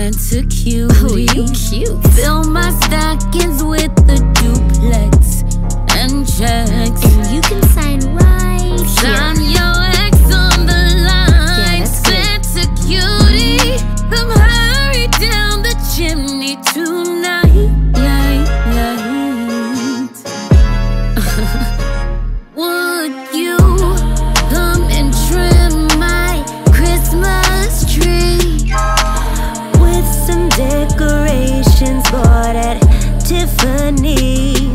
Santa cutie. Oh, you cute. Fill my stockings with the duplex and checks. And you can sign right Sign here. your ex on the line. Yeah, that's good. Santa cutie, come hurry down the chimney tonight. Would you come and trim my Christmas tree with some decorations bought at Tiffany?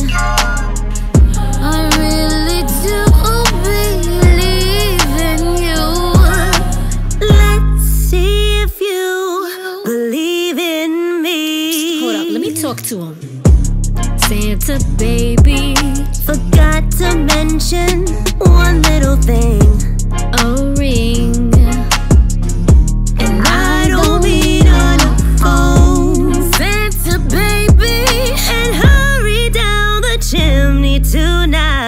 I really do believe in you. Let's see if you believe in me. Hold up, let me talk to him. Santa baby, Forgot to mention one little thing. a ring. And I don't mean on the phone. Santa baby, and hurry down the chimney tonight.